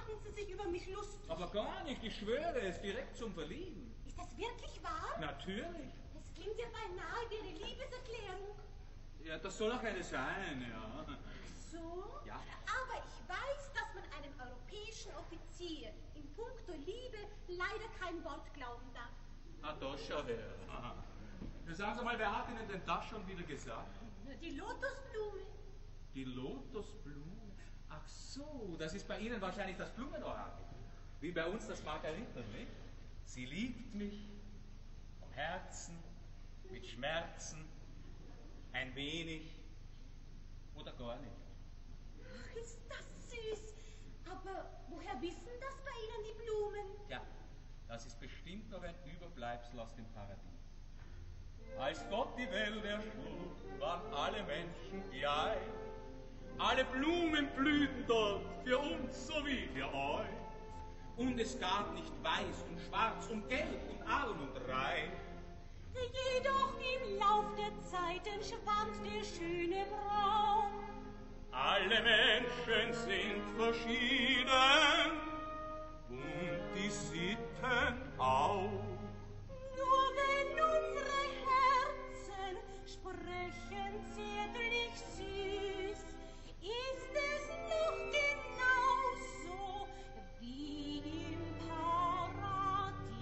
machen Sie sich über mich lustig? Aber gar nicht, ich schwöre es, direkt zum Verlieben. Ist das wirklich wahr? Natürlich. Das klingt ja beinahe wie eine Liebeserklärung. Ja, das soll auch eine sein, ja. So? Ja. Aber ich weiß, dass man einem europäischen Offizier in puncto Liebe leider kein Wort glauben darf. Ah, da schau her. Aha. Sagen Sie mal, wer hat Ihnen denn das schon wieder gesagt? Die Lotusblume. Die Lotusblume? Ach so, das ist bei Ihnen wahrscheinlich das Blumenorakel. Wie bei uns das Margariten, nicht? Sie liebt mich vom Herzen, mit Schmerzen, ein wenig oder gar nicht. Ach, ist das süß. Aber woher wissen das bei Ihnen die Blumen? Ja, das ist bestimmt noch ein Überbleibsel aus dem Paradies. Als Gott die Welt erschuf, waren alle Menschen gleich. Alle Blumen blühten dort, für uns sowie für euch. Und es gab nicht weiß und schwarz und gelb und arm und reich. Jedoch im Lauf der Zeiten schwand der schöne Braun. Alle Menschen sind verschieden und die Sitten auch. Nur wenn unsere Herzen sprechen zärtlich süß, ist es noch genauso wie im Paradies.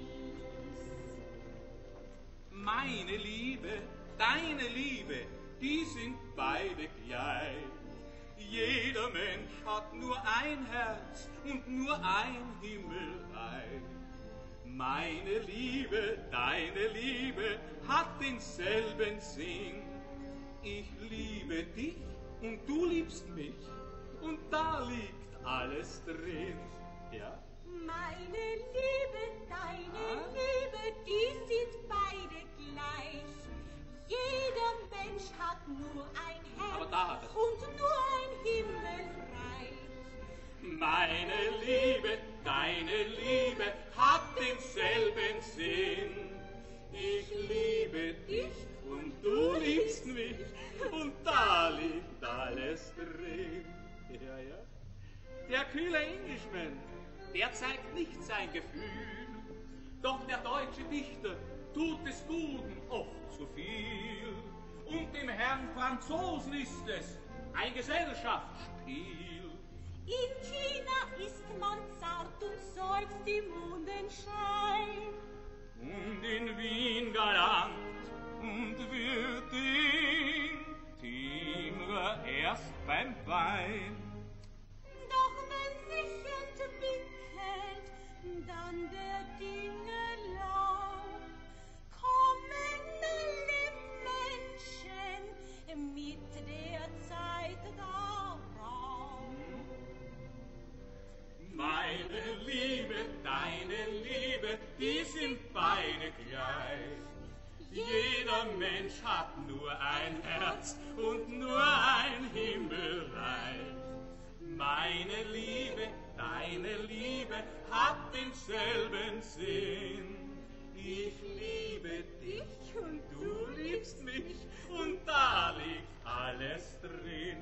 Meine Liebe, deine Liebe, die sind beide gleich. Jeder Mensch hat nur ein Herz und nur ein Himmelreich. Meine Liebe, deine Liebe hat denselben Sinn. Ich liebe dich und du liebst mich und da liegt alles drin. Ja? Meine Liebe, deine Liebe, die sind beide gleich. Jeder Mensch hat nur ein Aber da hat Herz es. und nur ein Himmelreich. Meine Liebe, deine Liebe hat denselben Sinn. Ich liebe dich und du liebst mich und da liegt alles drin. Ja, ja. Der kühle Englishman, der zeigt nicht sein Gefühl, doch der deutsche Dichter tut des Guten oft zu viel. Und dem Herrn Franzosen ist es ein Gesellschaftsspiel. In China ist man zart und seufzt im Mondenschein. Und in Wien galant und wird in Timre erst beim Wein. Doch wenn sich entwickelt dann der Dinge Lauf, kommen alle Menschen mit der Zeit darauf. Meine Liebe, deine Liebe, die sind beide gleich. Jeder Mensch hat nur ein Herz und nur ein Himmelreich. Meine Liebe, deine Liebe hat denselben Sinn. Ich liebe dich und du liebst mich und da liegt alles drin.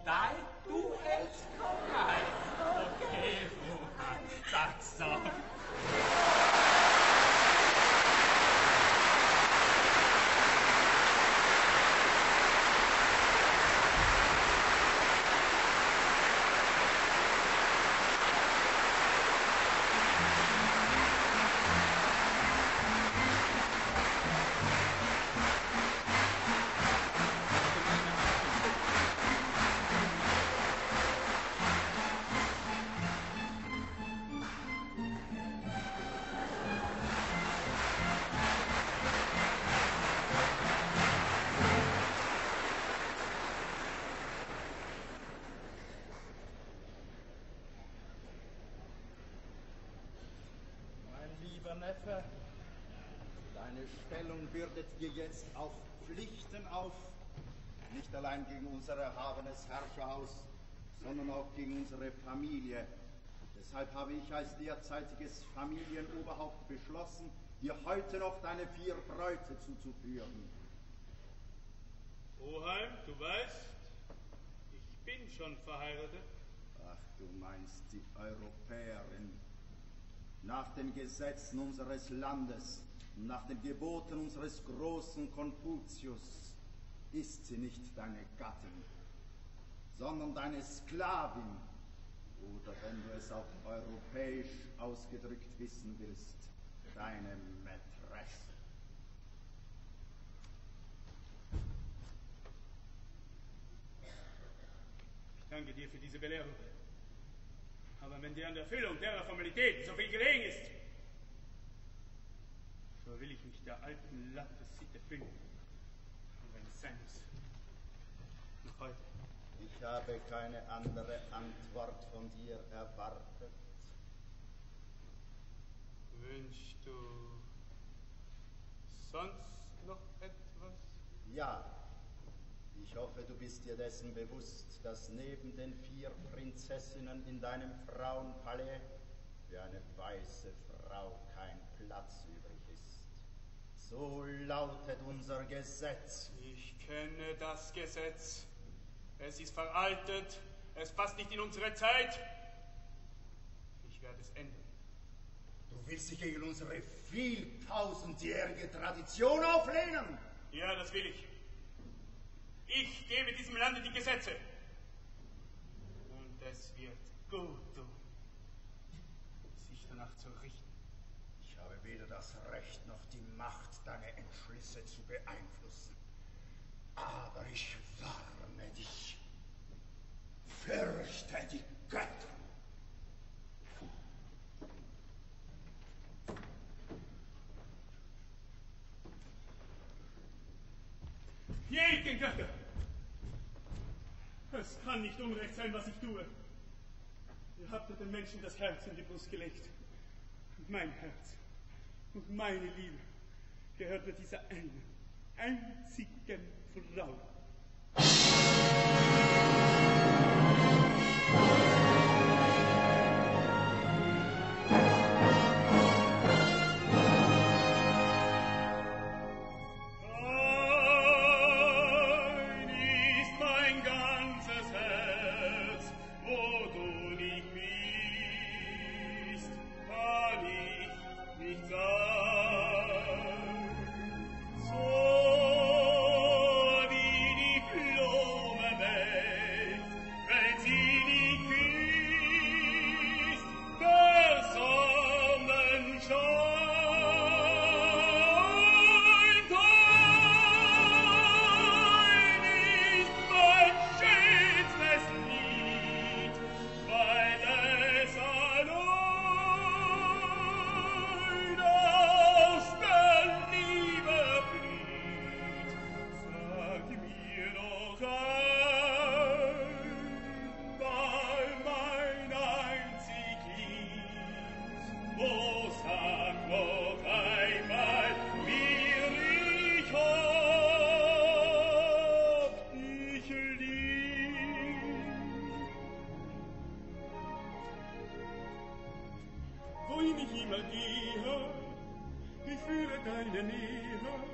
Dai, du hältst Korall. Okay, Johann, sag's doch. Neffe, deine Stellung bürdet dir jetzt auch Pflichten auf, nicht allein gegen unser erhabenes Herrscherhaus, sondern auch gegen unsere Familie. Deshalb habe ich als derzeitiges Familienoberhaupt beschlossen, dir heute noch deine 4 Bräute zuzuführen. Oheim, du weißt, ich bin schon verheiratet. Ach, du meinst die Europäerin. Nach den Gesetzen unseres Landes, nach den Geboten unseres großen Konfuzius, ist sie nicht deine Gattin, sondern deine Sklavin, oder wenn du es auf europäisch ausgedrückt wissen willst, deine Mätresse. Ich danke dir für diese Belehrung. Aber wenn dir an der Erfüllung derer Formalitäten so viel gelegen ist, so will ich mich der alten Landessitte fügen. Und wenn es sein muss, noch heute. Ich habe keine andere Antwort von dir erwartet. Wünschst du sonst noch etwas? Ja. Ich hoffe, du bist dir dessen bewusst, dass neben den 4 Prinzessinnen in deinem Frauenpalais für eine weiße Frau kein Platz übrig ist. So lautet unser Gesetz. Ich kenne das Gesetz. Es ist veraltet. Es passt nicht in unsere Zeit. Ich werde es ändern. Du willst dich gegen unsere vieltausendjährige Tradition auflehnen? Ja, das will ich. Ich gebe diesem Lande die Gesetze. Und es wird gut tun, sich danach zu richten. Ich habe weder das Recht noch die Macht, deine Entschlüsse zu beeinflussen. Aber ich warne dich. Fürchte die Götter. Jed den Götter! Es kann nicht unrecht sein, was ich tue. Ihr habt den Menschen das Herz in die Brust gelegt. Und mein Herz und meine Liebe gehört nur dieser einen einzigen Frau.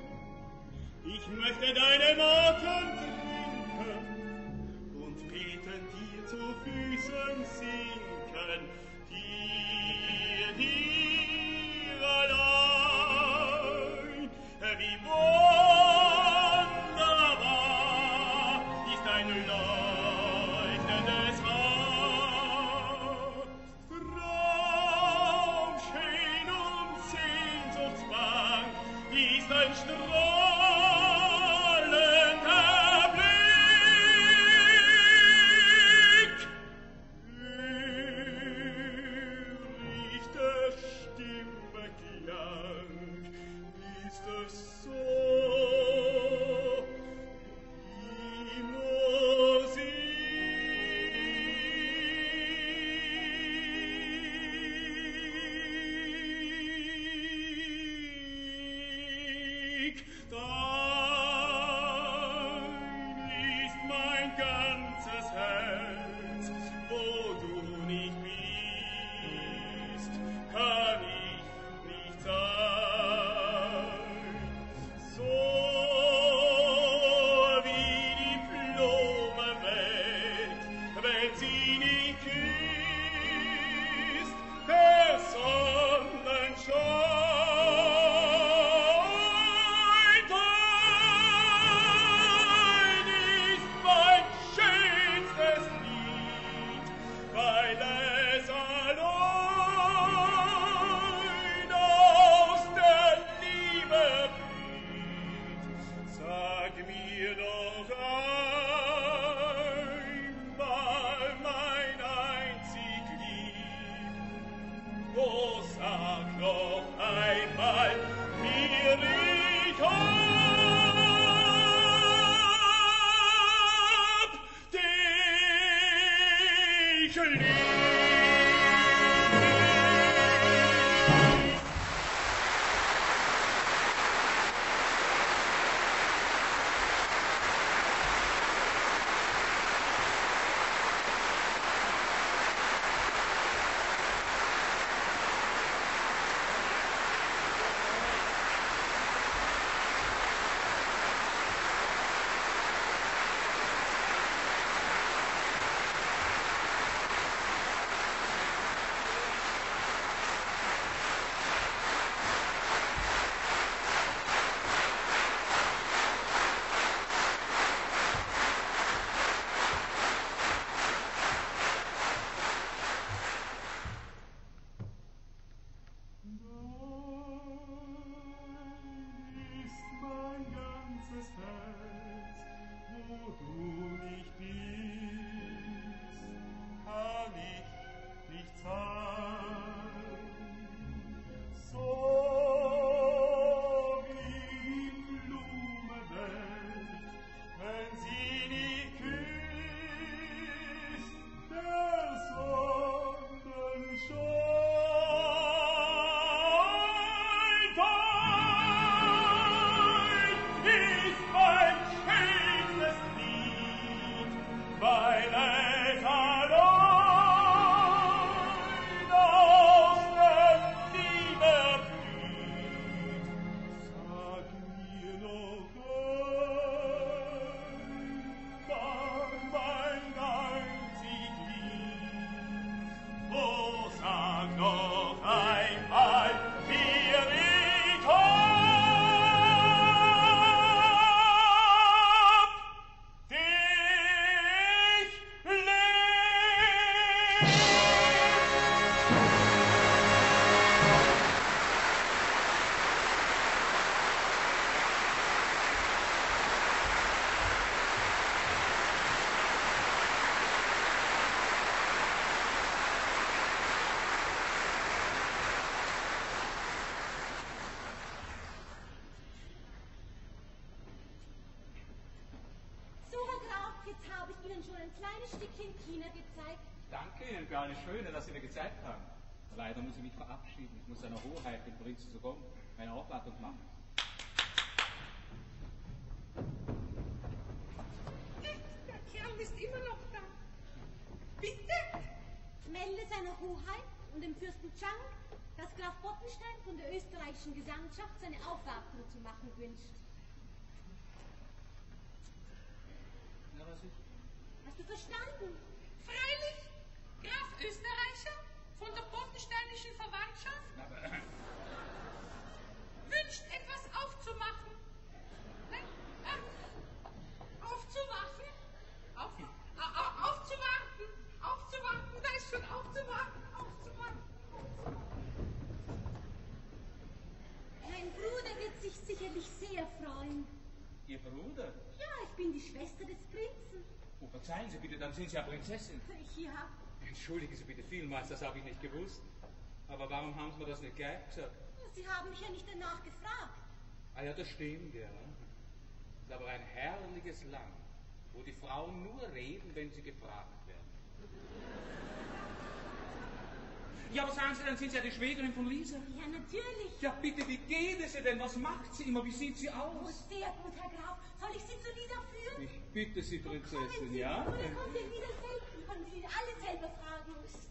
Ich möchte deine Worte trinken und bete Füßen sinken, hier allein. Wie wunderbar ist ein leuchtendes Haus. Traumschön und sehnsuchtsbang ist ein strahlender Blick. Riecht der Stimme Klang, ist es so, die Musik. Dein ist mein ganzes Herz, wo du nicht bist, kann ich nicht sein. So wie die Blume welkt, wenn sie nicht küsst, der Sonnenschein. Dein ist mein schönstes Lied, weil es allein aus der Liebe blüht. Sag mir doch einmal, mein einzig Lieb, oh, sag noch einmal, mir ich hab dich lieb. Ist mein ganzes Herz, wo du nicht bist, kann ich nicht sein. So wie die Blume welkt, wenn sie nicht küsst, der Sonnenschein. Ist mein schönstes Lied, weil es allein aus der Liebe blüht. Sag mir noch einmal, mein einzig Lied, oh, sag noch einmal, mir ich hab dich lieb. So, Herr Graf, jetzt habe ich Ihnen schon ein kleines Stückchen China gezeigt. Danke Ihnen, gar nicht schön, dass Sie mir gezeigt haben. Leider muss ich mich verabschieden. Ich muss seiner Hoheit, dem Prinzen zu kommen, eine Aufwartung machen. Der Kerl ist immer noch da. Bitte? Melde seiner Hoheit und dem Fürsten Chang, dass Graf Bottenstein von der österreichischen Gesandtschaft seine Aufwartung zu machen wünscht. Na, was ist? Hast du verstanden? Freilich, österreichischen Verwandtschaft wünscht, etwas aufzumachen. Nein, aufzuwachen? Aufzuwarten, da ist schon aufzuwarten. Mein Bruder wird sich sicherlich sehr freuen. Ihr Bruder? Ja, ich bin die Schwester des Prinzen. Oh, verzeihen Sie bitte, dann sind Sie ja Prinzessin. Ja, Entschuldigen Sie bitte vielmals, das habe ich nicht gewusst. Aber warum haben Sie mir das nicht gleich gesagt? Sie haben mich ja nicht danach gefragt. Ah ja, das stimmt, ja. Es ist aber ein herrliches Land, wo die Frauen nur reden, wenn sie gefragt werden. Ja, aber sagen Sie, dann sind Sie ja die Schwägerin von Lisa. Ja, natürlich. Ja, bitte, wie geht es ihr denn? Was macht sie immer? Wie sieht sie Oh, aus? sehr gut, Herr Graf. Soll ich Sie zu Lisa führen? Ich bitte Sie, Kommen Prinzessin, Sie. ja? Oder kommt ihr wieder selten? Können Sie alle selber fragen.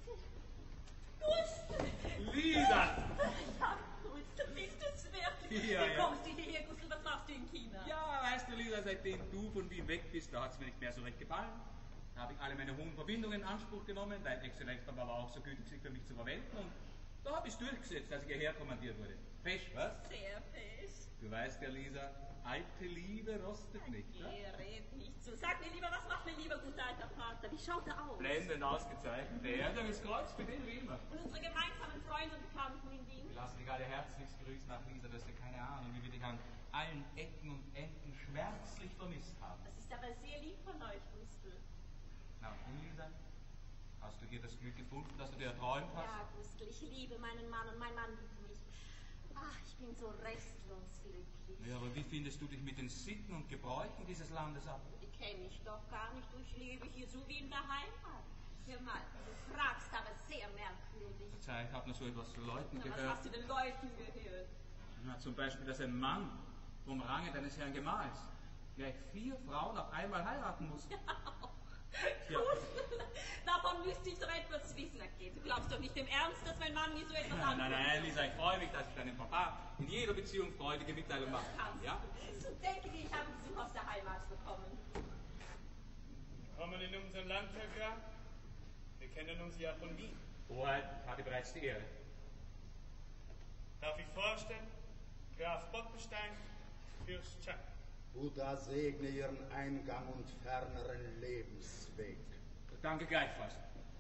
Lisa! Ja, Gustl, bist du's wirklich? Ja, Wie ja. kommst du hierher, Gustl? Was machst du in China? Ja, weißt du, Lisa, seitdem du von Wien weg bist, da hat es mir nicht mehr so recht gefallen. Da habe ich alle meine hohen Verbindungen in Anspruch genommen. Dein Exzellenz war aber auch so gütig, sich für mich zu verwenden. Und da habe ich es durchgesetzt, als ich hierher kommandiert wurde. Fest, was? Sehr fest. Du weißt ja, Lisa, alte Liebe rostet nicht, ne? Red nicht so. Sag mir lieber, was macht mein lieber guter alter Vater? Wie schaut er aus? Blendend ausgezeichnet. Der das Kreuz für den wie immer. Und unsere gemeinsamen Freunde und Bekannten in Wien? Wir lassen dich alle herzlichst grüßen nach Lisa, dass wir keine Ahnung, wie wir dich an allen Ecken und Enden schmerzlich vermisst haben. Das ist aber sehr lieb von euch, Gustl. Na und du, Lisa? Hast du hier das Glück gefunden, das du dir erträumt hast? Ja, Gustl, ich liebe meinen Mann und mein Mann liebt mich. Ach, ich bin so restlos glücklich. Ja, aber wie findest du dich mit den Sitten und Gebräuchen dieses Landes ab? Ich kenne mich doch gar nicht. Ich lebe hier so wie in der Heimat. Hör mal, du fragst aber sehr merkwürdig. Ich habe noch so etwas von Leuten Na, was gehört. hast du den Leuten gehört? Na, zum Beispiel, dass ein Mann vom Range deines Herrn Gemahls gleich 4 Frauen auf einmal heiraten muss. Ja. Davon müsste ich doch etwas wissen. Okay, du glaubst doch nicht im Ernst, dass mein Mann mir so etwas antwortet? Nein, Lisa, ich freue mich, dass ich deinem Papa in jeder Beziehung freudige Mitteilung mache. Ja? So denke ich, ich habe Besuch aus der Heimat bekommen. Willkommen in unserem Land, Herr Graf. Wir kennen uns ja von Wien. Hoheit, ich hatte bereits die Ehre. Darf ich vorstellen? Graf Bottenstein, Fürst Chang. Buddha segne ihren Eingang und ferneren Lebensweg. Danke gleichfalls.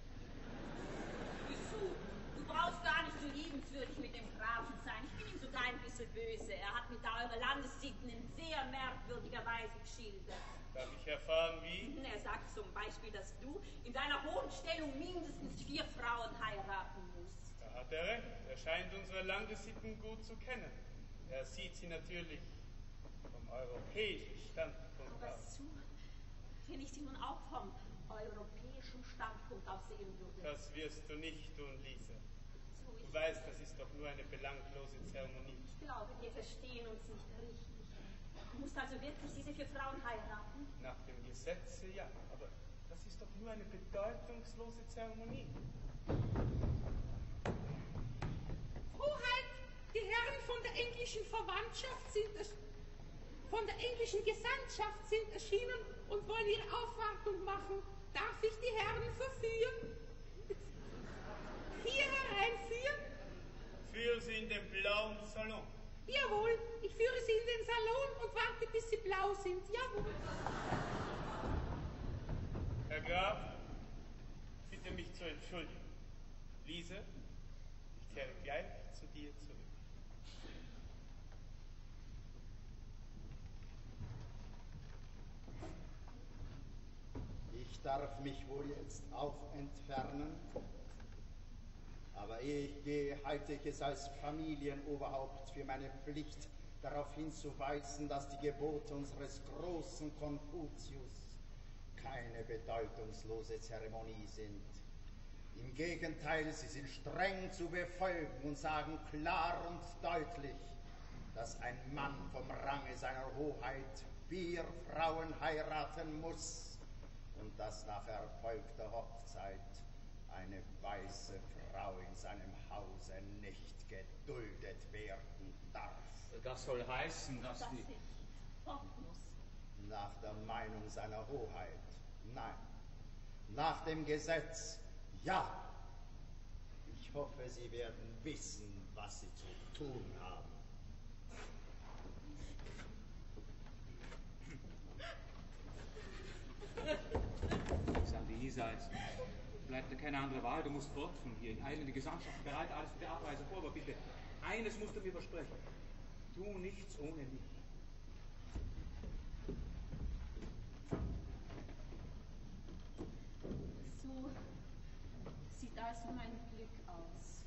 Wieso? Du brauchst gar nicht so liebenswürdig mit dem Grafen sein. Ich bin ihm sogar ein bisschen böse. Er hat mir da eure Landessitten in sehr merkwürdiger Weise geschildert. Darf ich erfahren, wie? Er sagt zum Beispiel, dass du in deiner hohen Stellung mindestens 4 Frauen heiraten musst. Da hat er recht. Er scheint unsere Landessitten gut zu kennen. Er sieht sie natürlich vom europäischen Standpunkt Aber aus. so, wenn ich sie nun auch vom europäischen Standpunkt aus sehen würde. Das wirst du nicht tun, Lisa. So Du ist weißt, das ist doch nur eine belanglose Zeremonie. Ich glaube, wir verstehen uns nicht richtig. Du musst also wirklich diese 4 Frauen heiraten? Nach dem Gesetze ja, aber das ist doch nur eine bedeutungslose Zeremonie. Hoheit, die Herren von der englischen Verwandtschaft von der englischen Gesandtschaft sind erschienen und wollen ihre Aufwartung machen. Darf ich die Herren verführen? Hier hereinführen? Führ sie in den blauen Salon. Jawohl, ich führe sie in den Salon und warte, bis sie blau sind. Jawohl. Herr Graf, bitte mich zu entschuldigen. Lise, ich kehre gleich zu dir zurück. Ich darf mich wohl jetzt auch entfernen, aber ehe ich gehe, halte ich es als Familienoberhaupt für meine Pflicht, darauf hinzuweisen, dass die Gebote unseres großen Konfuzius keine bedeutungslose Zeremonie sind. Im Gegenteil, sie sind streng zu befolgen und sagen klar und deutlich, dass ein Mann vom Range seiner Hoheit 4 Frauen heiraten muss und dass nach erfolgter Hochzeit eine weiße Frau in seinem Hause nicht geduldet werden darf. Das soll heißen, dass Das die... ich fort muss. Nach der Meinung seiner Hoheit, nein. Nach dem Gesetz, ja. Ich hoffe, Sie werden wissen, was Sie zu tun haben. Lisa, es bleibt dir keine andere Wahl, du musst fort von hier. In Eilen die Gesandtschaft bereit, alles für die Abreise vor, aber bitte, eines musst du mir versprechen. Tu nichts ohne mich. So sieht also mein Glück aus.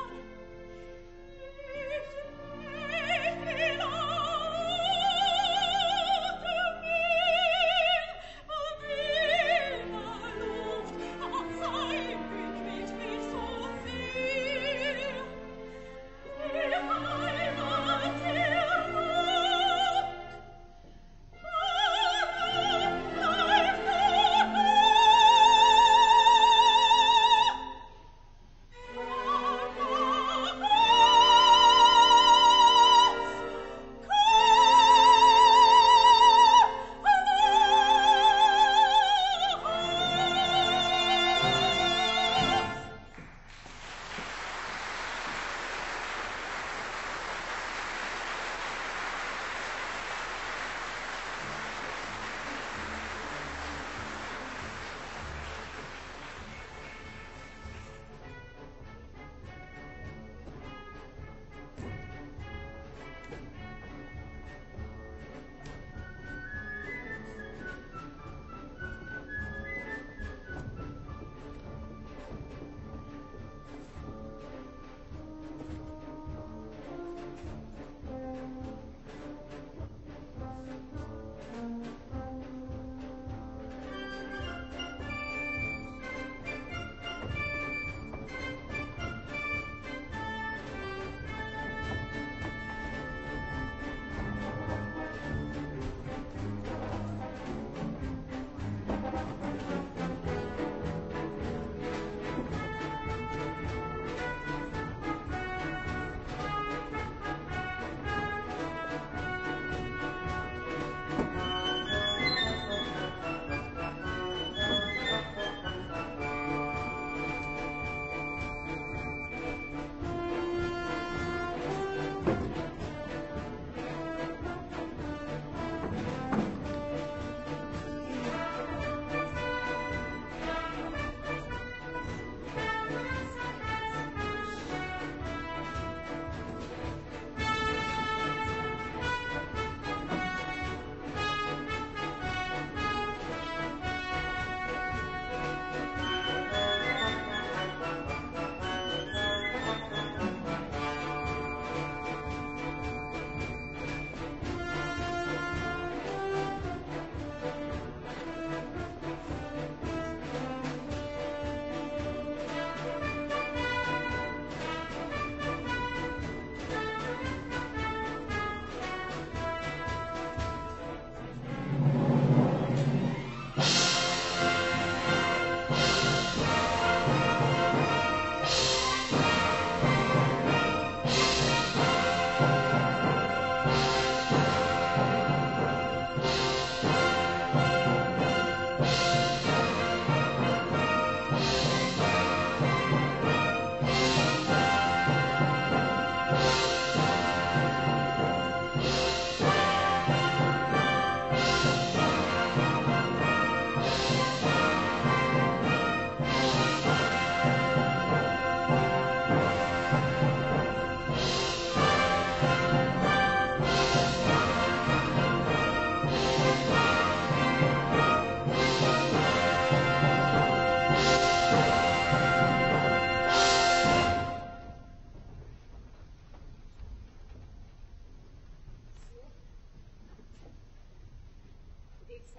Oh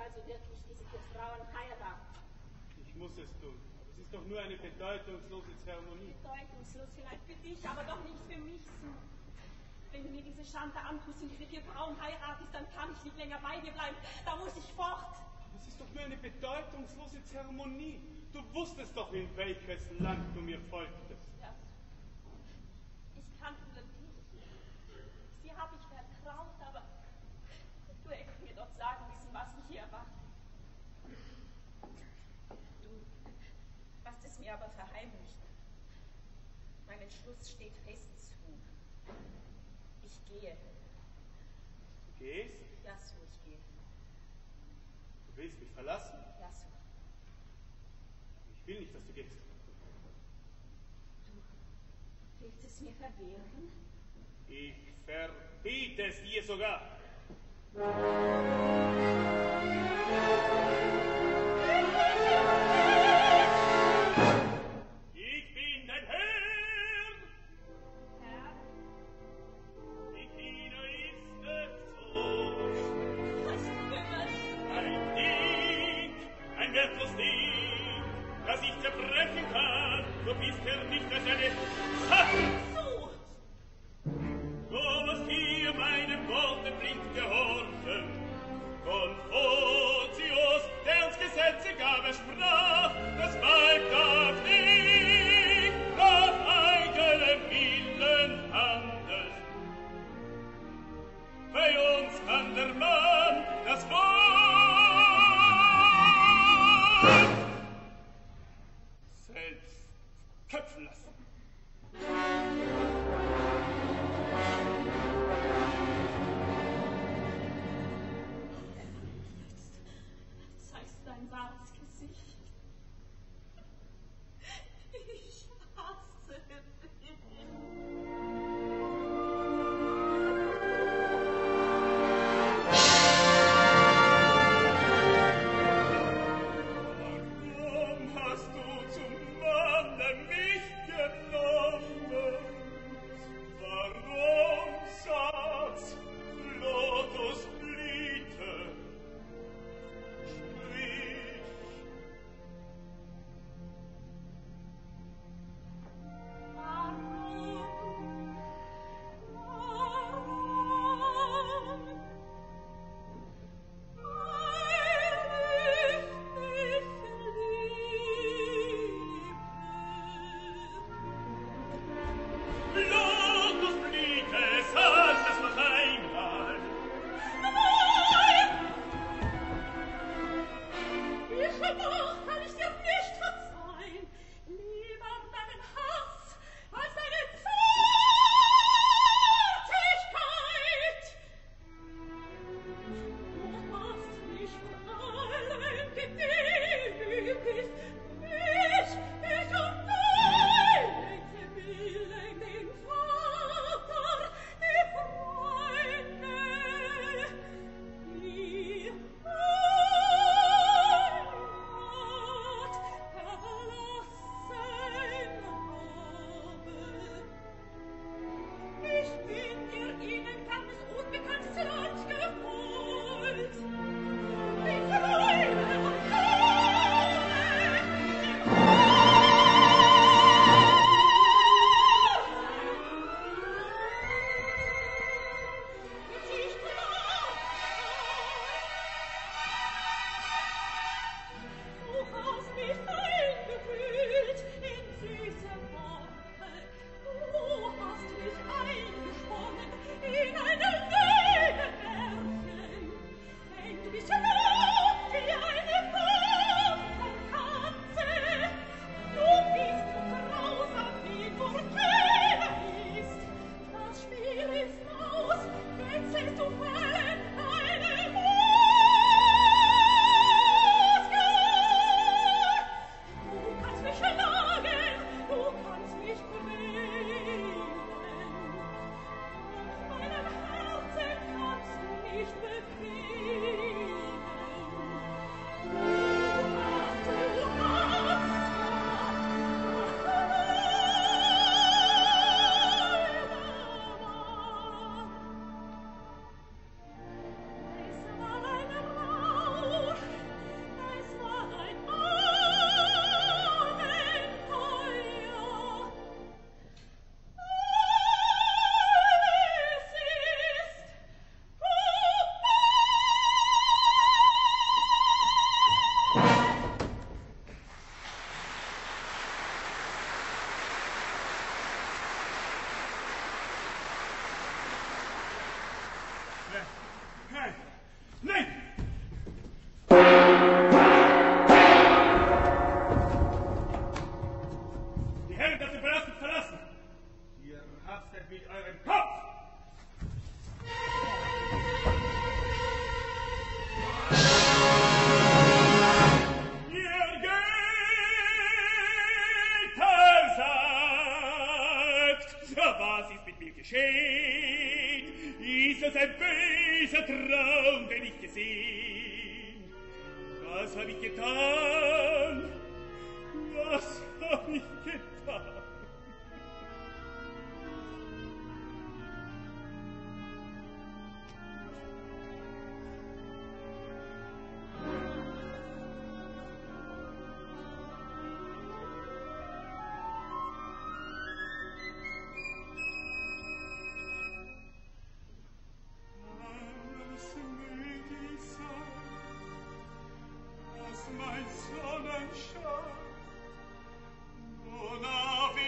also wirklich diese 4 Frauen heiraten? Ich muss es tun. Aber es ist doch nur eine bedeutungslose Zeremonie. Bedeutungslos vielleicht für dich, aber doch nicht für mich, Sue. Wenn du mir diese Schande antust und diese 4 Frauen heiratest, dann kann ich nicht länger bei dir bleiben. Da muss ich fort. Es ist doch nur eine bedeutungslose Zeremonie. Du wusstest doch, in welches Land du mir folgtest. Ja. Ich kannte dich. Sie habe ich vertraut, aber du hättest mir doch sagen müssen, was mich hier erwartet. Du hast es mir aber verheimlicht. Mein Entschluss steht fest, Sue. Ich gehe. Du gehst? Ja, Sue, ich gehe. Du willst mich verlassen? Ja, Sue. Ich will nicht, dass du gehst. Du willst es mir verwehren? Ich verbiete es dir sogar. Ich bin dein Herr. Herr? Die China ist es so. Was kümmerst? Ein Ding, ein wertlos Ding, das ich zerbrechen kann, so bist nicht als eine So! So was hier meinem Worte bringt gehorchen. Konfuzius, der uns Gesetze gab, er sprach, das Weib darf nicht nach eigenem Willen handeln. Bei uns kann der Mann das Wort selbst köpfen lassen. Nein! Nein! Die Herren dürfen verlassen! Ihr haftet mit eurem Kopf! Ihr Götter sagt, so was ist mit mir geschehen? Ist es ein böser Traum, den ich gesehen? Was hab ich getan? Was hab ich getan? Mein Sonnenschein, wonach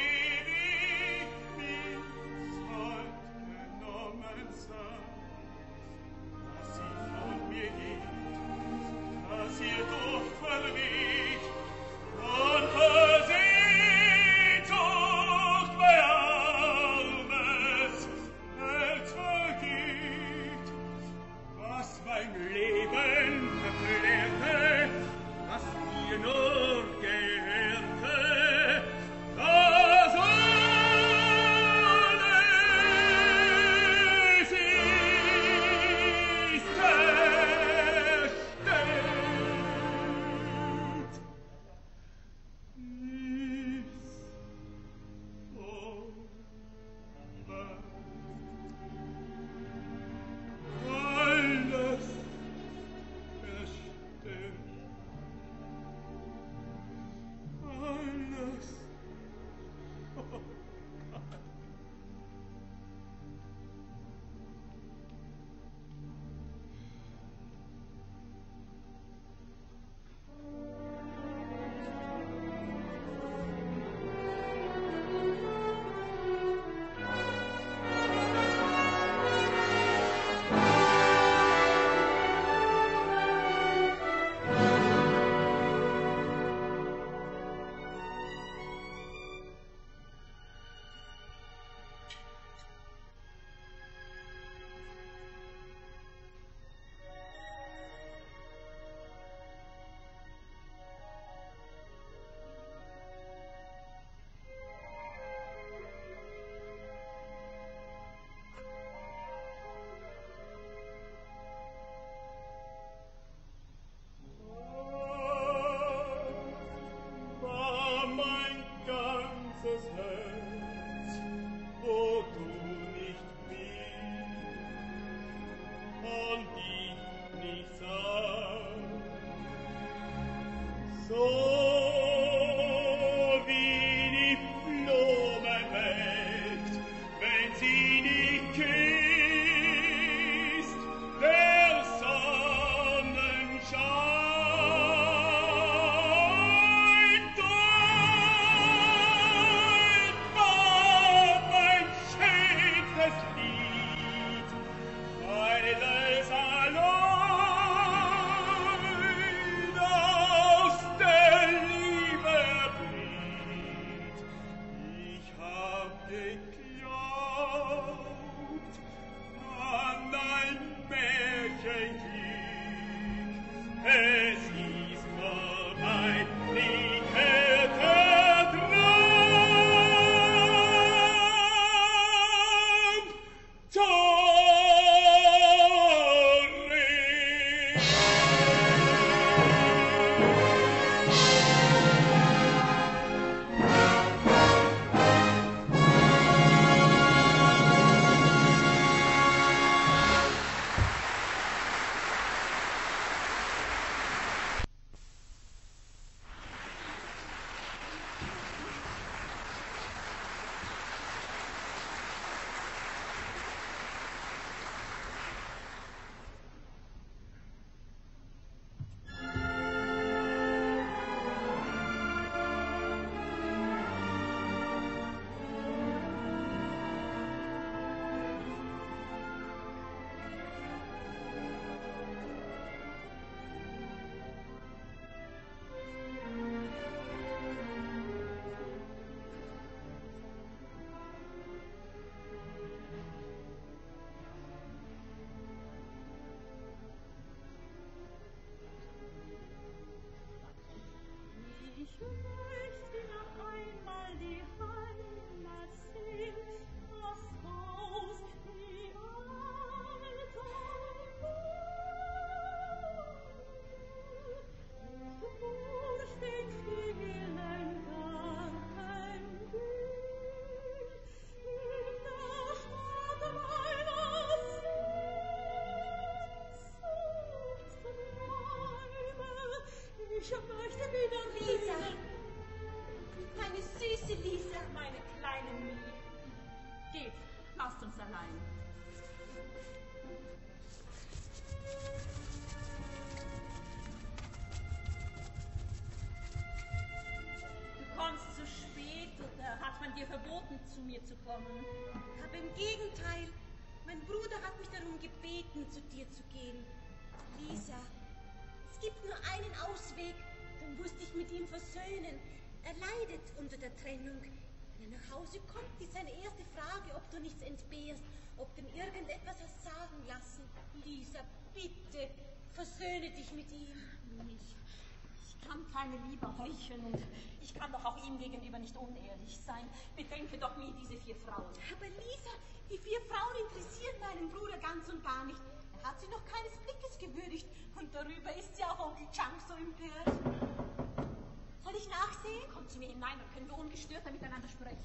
kommen. Aber im Gegenteil, mein Bruder hat mich darum gebeten, zu dir zu gehen. Lisa, es gibt nur einen Ausweg, dann musste ich mit ihm versöhnen. Er leidet unter der Trennung. Wenn er nach Hause kommt, ist seine erste Frage, ob du nichts entbehrst, ob du ihm irgendetwas hast sagen lassen. Lisa, bitte, versöhne dich mit ihm. Ich kann keine Liebe heucheln und ich kann doch auch ihm gegenüber nicht unehrlich sein. Bedenke doch nie diese 4 Frauen. Aber Lisa, die 4 Frauen interessieren meinen Bruder ganz und gar nicht. Er hat sie noch keines Blickes gewürdigt und darüber ist ja auch Onkel Chunk so empört. Soll ich nachsehen? Kommt zu mir hinein, dann können wir ungestörter miteinander sprechen.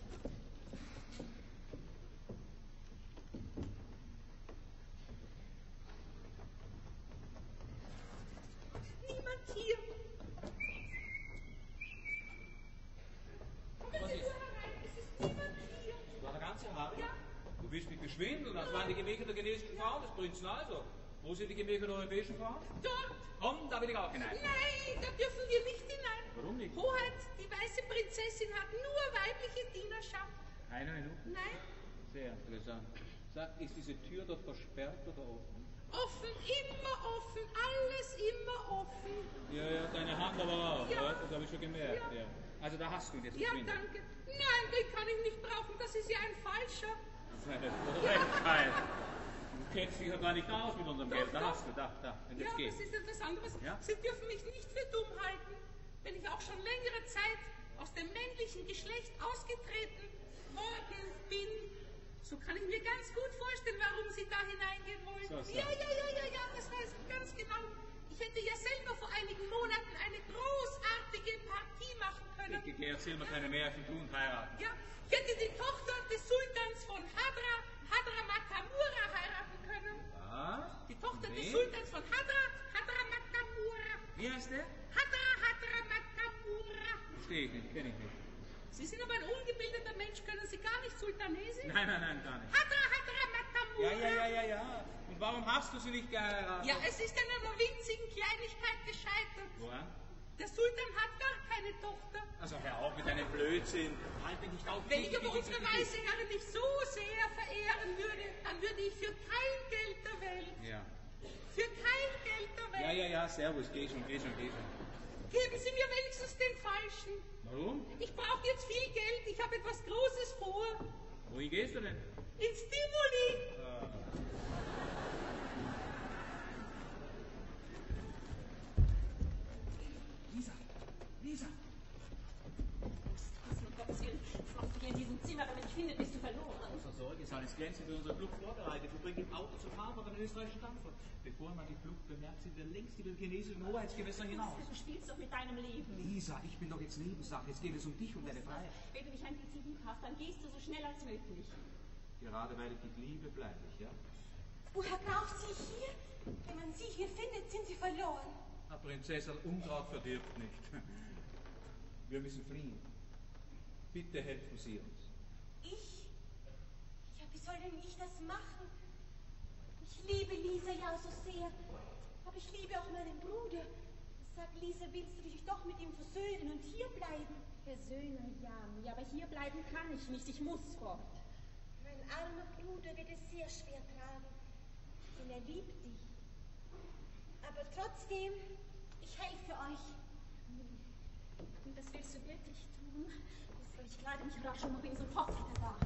Niemand hier. Was ist? Es ist niemand hier. War der ganze Harry? Ja. Du willst mich beschwindeln, das waren die Gemächer der chinesischen Frauen des Prinzen also. Wo sind die Gemächer der europäischen Frauen? Dort. Komm, da will ich auch hinein. Nein, da dürfen wir nicht hinein. Warum nicht? Hoheit, die weiße Prinzessin hat nur weibliche Dienerschaft. Keine Minute. Nein, Sehr interessant. Sag, ist diese Tür dort versperrt oder offen? offen, immer offen, alles immer offen. Ja, deine Hand aber auch. Ja. Das habe ich schon gemerkt. Ja. Ja. Also da hast du ihn jetzt Ja, geschwindelt. danke. Nein, den kann ich nicht brauchen, das ist ja ein falscher. Das ist eine Frechheit. Du kennst dich ja gar nicht aus mit unserem Geld. Da hast du, da. Und jetzt Ja, geh. das ist etwas anderes. Ja? Sie dürfen mich nicht für dumm halten. Wenn ich auch schon längere Zeit aus dem männlichen Geschlecht ausgetreten worden bin, so kann ich mir ganz gut vorstellen, warum Sie da hineingehen wollen. So. Ja, das weiß ich ganz genau. Ich hätte ja selber vor einigen Monaten eine großartige Partie machen können. Ich erzähl mir keine Märchen, du und heiraten. Ja, ich hätte die Tochter des Sultans von Hadra Matamura heiraten können. Was? Die Tochter des Wen? Sultans von Hadra Matamura. Wie heißt der? Hadra Matamura. Verstehe ich nicht, kenne ich nicht. Sie sind aber ein ungebildeter Mensch, können Sie gar nicht Sultanesisch? Nein, gar nicht. Hadra Matamura. Ja. Und warum hast du sie nicht geheiratet? Ja, es ist an einer winzigen Kleinigkeit gescheitert. Woran? Der Sultan hat gar keine Tochter. Also hör auf mit deinem Blödsinn. Halt mich nicht auf. Wenn ich aber unsere weise Herren nicht so sehr verehren würde, dann würde ich für kein Geld der Welt, Ja. für kein Geld der Welt, Ja, servus, geh schon. geben Sie mir wenigstens den falschen. Warum? Ich brauche jetzt viel Geld, ich habe etwas Großes vor. Wohin gehst du denn? Ins Tivoli. Lisa! Was, um Gottes Willen, was machst du hier in diesem Zimmer? Wenn ich finde, bist du verloren. Außer Sorge ist alles glänzend für unsere Flucht vorbereitet. Wir bringen im Auto zum Hafen auf den österreichischen Dampfer. Bevor man die Flucht bemerkt, sind wir längst über den chinesischen Hoheitsgewässer hinaus. Du spielst doch mit deinem Leben. Lisa, ich bin doch jetzt Nebensache. Jetzt geht es um dich und deine Freiheit. Wenn du mich ein bisschen lieb hast, dann gehst du so schnell als möglich. Gerade weil ich dich liebe, bleibe ich, ja? Woher braucht sie hier? Wenn man sie hier findet, sind sie verloren. Na, Prinzessin, Unkraut verdirbt nicht. Wir müssen fliehen. Bitte helfen Sie uns. Ich? Ja, wie soll denn ich das machen? Ich liebe Lisa ja so sehr. Aber ich liebe auch meinen Bruder. Sag, Lisa, willst du dich doch mit ihm versöhnen und hier bleiben? Versöhnen, ja, aber hier bleiben kann ich nicht. Ich muss fort. Mein armer Bruder wird es sehr schwer tragen, denn er liebt dich. Aber trotzdem, ich helfe euch. Und das willst du wirklich tun? Ich kleide mich rasch und bin sofort wieder da.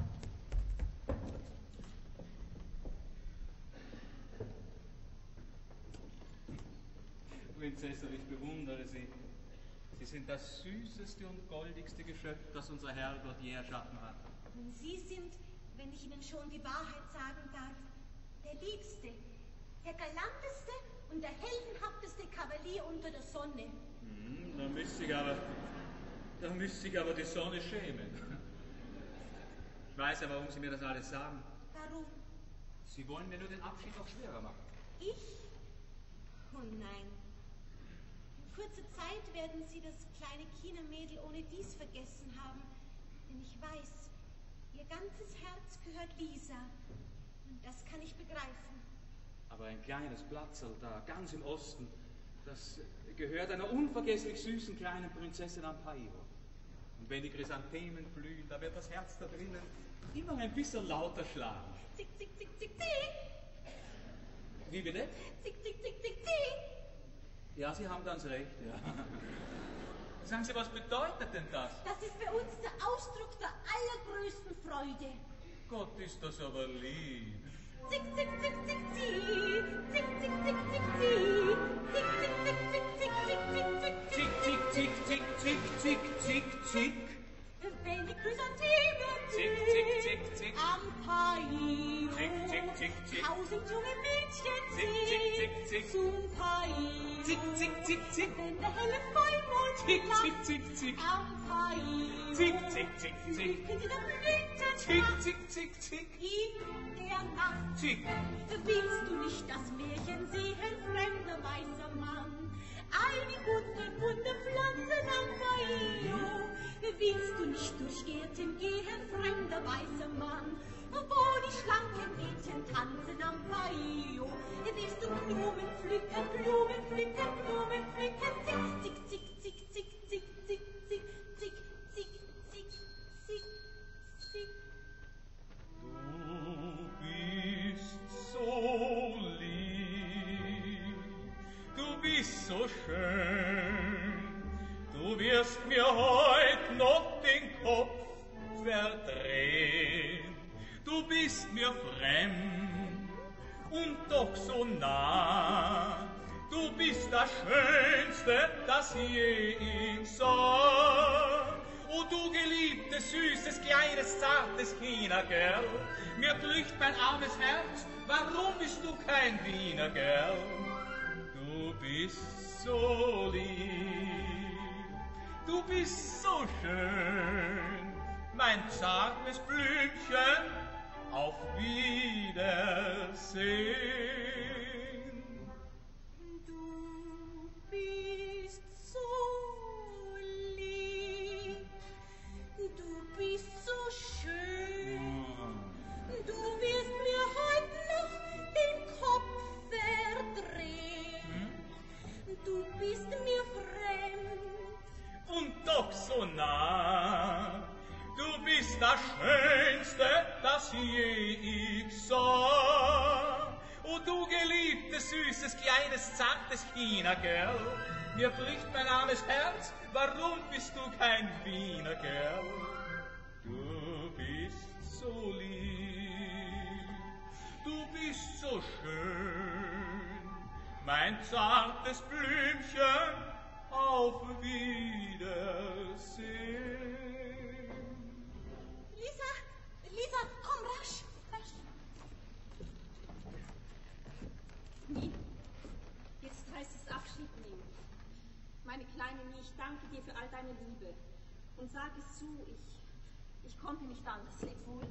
Prinzessin, ich bewundere Sie. Sie sind das süßeste und goldigste Geschöpf, das unser Herrgott je erschaffen hat. Und Sie sind, wenn ich Ihnen schon die Wahrheit sagen darf, der liebste, der galanteste und der heldenhafteste Kavalier unter der Sonne. Da müsste ich aber die Sonne schämen. Ich weiß ja, warum Sie mir das alles sagen. Warum? Sie wollen mir nur den Abschied noch schwerer machen. Ich? Oh nein. In kurzer Zeit werden Sie das kleine China-Mädel ohne dies vergessen haben. Denn ich weiß, Ihr ganzes Herz gehört Lisa. Und das kann ich begreifen. Aber ein kleines Platzl da, ganz im Osten, das gehört einer unvergesslich süßen kleinen Prinzessin Ampaio. Und wenn die Chrysanthemen blühen, da wird das Herz da drinnen Immer ein bisschen lauter schlagen. Zick, zick, zick, zick, zick. Wie bitte? Zick, zick, zick, zick, zick. Ja, Sie haben ganz recht, ja. Sagen Sie, was bedeutet denn das? Das ist für uns der Ausdruck der allergrößten Freude. Gott, ist das aber lieb. Zick, zick, zick, zick, zick. Zick, zick, zick, zick, zick. Zick, zick, zick, zick, zick, zick, zick, zick. Zick, zick, zick, zick, zick, zick, zick, zick. Wenn die Chrysanthemen Zick, zick, zick, zick. am Pai. Zick, zick, zick, zick. 1000 junge Mädchen Zick, zick, zick, zick. zum Pai. Zick, zick, zick, zick. Wenn der helle Vollmond Zick, lacht zick, zick, zick. am Pai. Zick, zick, zick, zick. Riechen sie der Blüten Zick, zick, zick, zick. in der Nacht. Zick. Willst du nicht das Märchen sehen, fremder weißer Mann? All die 100 bunte Pflanzen am Pai. Willst du nicht durch Gärten gehen, fremder weißer Mann? Wo die schlanken Mädchen tanzen am Pai. Willst du Blumen pflücken, Blumen pflücken, Blumen pflücken? Zick, zick, zick, zick, zick, zick, zick, zick, zick, zick, zick, zick. Du bist so lieb, du bist so schön, du wirst mir heut noch den Kopf verdrehen. Du bist mir fremd und doch so nah, du bist das Schönste, das je ich sah. O du geliebtes, süßes, kleines, zartes China-Girl, mir blüht mein armes Herz, warum bist du kein Wiener Girl? Du bist so lieb, du bist so schön, mein zartes Blümchen, auf Wiedersehen. Du bist so lieb, du bist so schön, du wirst mir heut noch den Kopf verdrehen. Du bist mir fremd und doch so nah, du bist das Schönste, das je ich sah. O du geliebtes, süßes, kleines, zartes China-Girl, mir bricht mein armes Herz, warum bist du kein Wiener Girl? Du bist so lieb, du bist so schön, mein zartes Blümchen, auf Wiedersehen. Lisa, komm rasch, rasch. Nie. Jetzt heißt es Abschied nehmen. Meine kleine Nie, ich danke dir für all deine Liebe. Und sag es zu, ich konnte nicht anders. Leb wohl.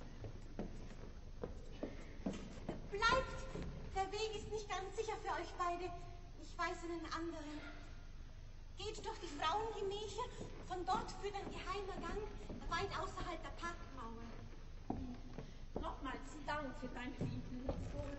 Bleibt, der Weg ist nicht ganz sicher für euch beide. Ich weiß einen anderen. Geht durch die Frauengemächer, von dort führt ein geheimer Gang, weit außerhalb der Parkmauer. Nochmals Dank für deine Liebe. Leb wohl.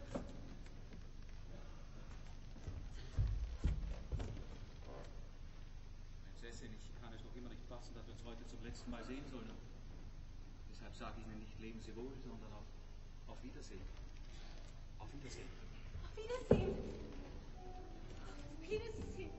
Prinzessin, ich kann es noch immer nicht fassen, dass wir uns heute zum letzten Mal sehen sollen. Deshalb sage ich Ihnen nicht, leben Sie wohl, sondern auf Wiedersehen. Auf Wiedersehen. Auf Wiedersehen. Auf Wiedersehen.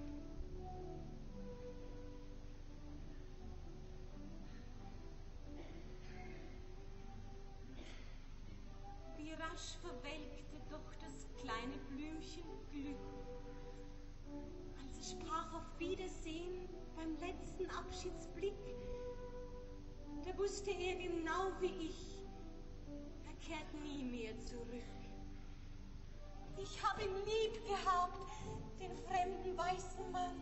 Wie rasch verwelkte doch das kleine Blümchen Glück. Als es sprach auf Wiedersehen beim letzten Abschiedsblick, da wusste er genau wie ich, er kehrt nie mehr zurück. Ich habe ihn lieb gehabt, den fremden weißen Mann.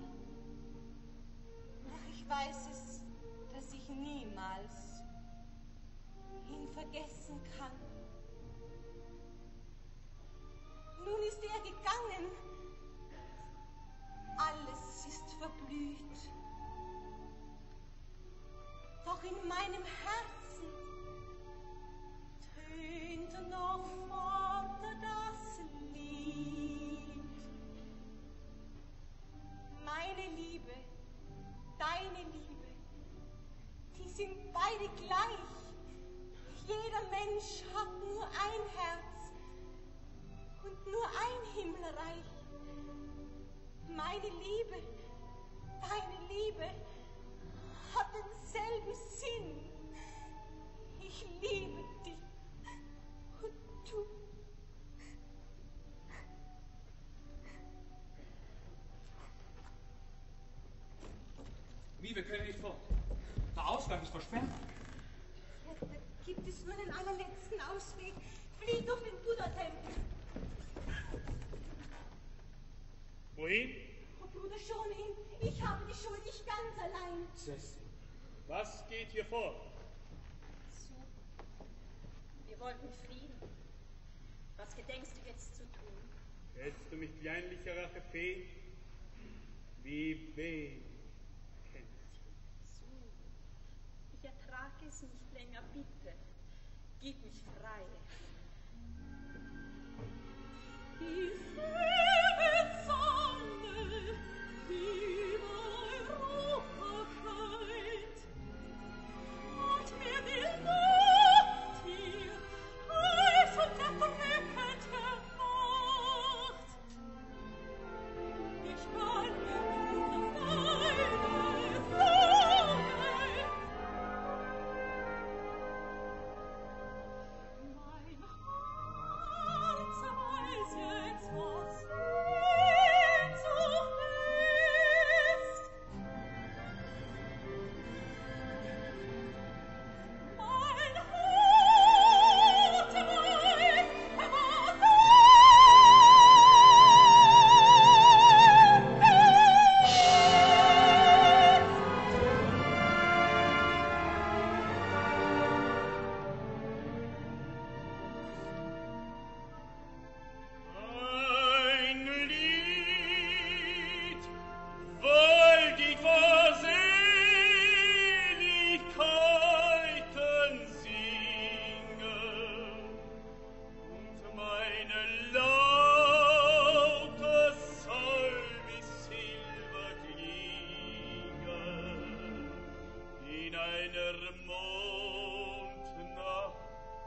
Doch ich weiß es, dass ich niemals ihn vergessen kann. Nun ist er gegangen. Alles ist verblüht. Doch in meinem Herzen tönt noch fort das Lied. Meine Liebe, deine Liebe, die sind beide gleich. jeder Mensch hat nur ein Herz und nur ein Himmelreich. Meine Liebe, deine Liebe hat denselben Sinn. Ich liebe dich und du. Wie, wir können nicht fort. Der Ausgang ist versperrt. Da gibt es nur den allerletzten Ausweg. Flieh durch den Buddha-Tempel. Wohin? Oh, Bruder Shonin, ich habe die Schuld nicht ganz allein. Cecil. Was geht hier vor? So, wir wollten fliehen. Was gedenkst du jetzt zu tun? Hältst du mich kleinlicher Rachefee? Wie wenig kennst du? So, ich ertrage es nicht länger, bitte. Gib mich frei. Die helle Sonne über Europa scheint und mir die Luft hier heiß und erdrückend macht. Ich kann mir deine Sorge. Mein Herz weiß jetzt, was Sehnsucht ist. Mein Herz weiß, was Ein Lied wollt vor Seligkeiten singen und meine Laute soll wie Silber klingen in einer Mondnacht.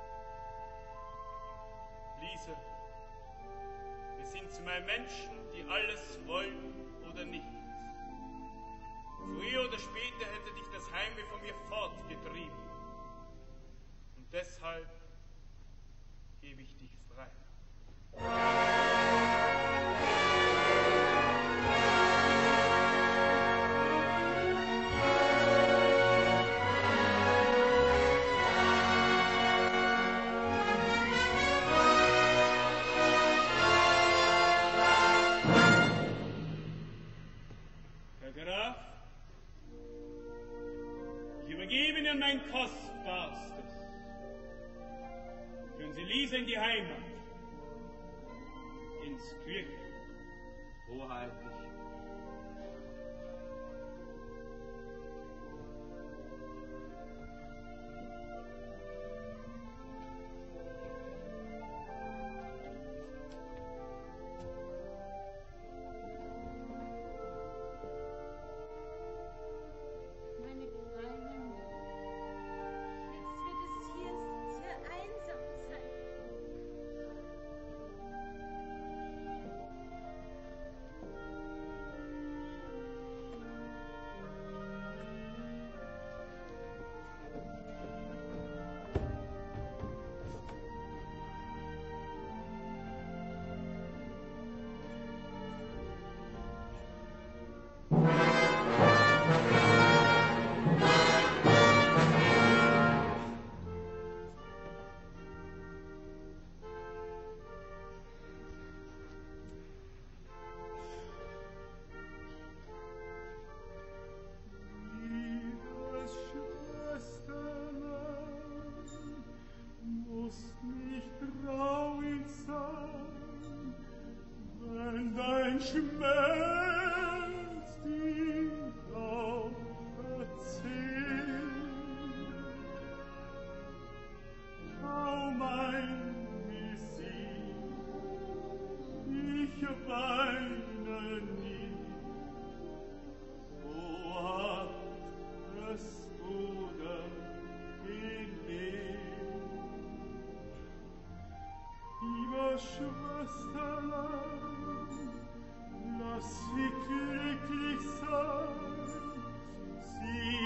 Lise, wir sind zwei Menschen, die alles wollen oder nichts. Früher oder später hätte dich das Heimweh von mir fortgetrieben. Und deshalb gebe ich dich frei. Herr Graf, ich übergebe Ihnen mein Kostbarstes. Führen Sie Lise in die Heimat, ins Glück. Hoheitlich. Meine Kleinen, jetzt wird es hier sehr einsam sein. Liebes Schwesterlein, musst nicht traurig sein, wenn dein Schmerz die Lauf erzählt. Schau mein Gesicht, ich weine nie. So hat es Bruder gelebt. Schwesterlein, lass sie glücklich sein, sie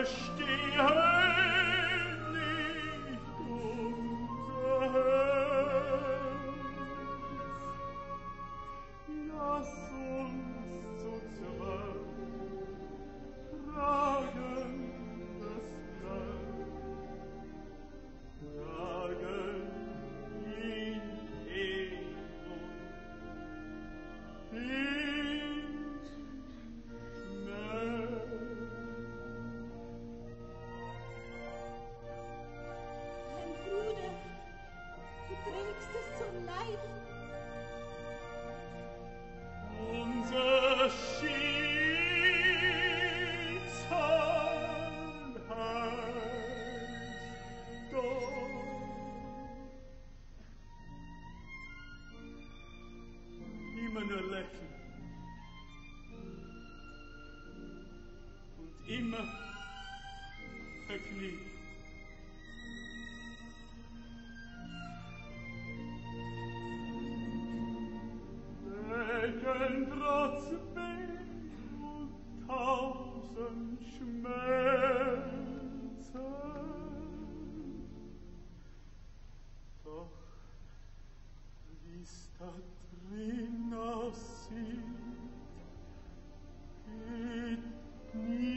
verstehen nicht unser Herz. Lass uns zu zweit tragen das Leid, tragen ihn Mein Bruder, du trägst es so leicht. Unser Schicksal heißt Gott. Immer nur lächeln und immer vergnügt. Decken trotz Weg und 1000 Schmerzen, doch wie's da drin aussieht, geht nie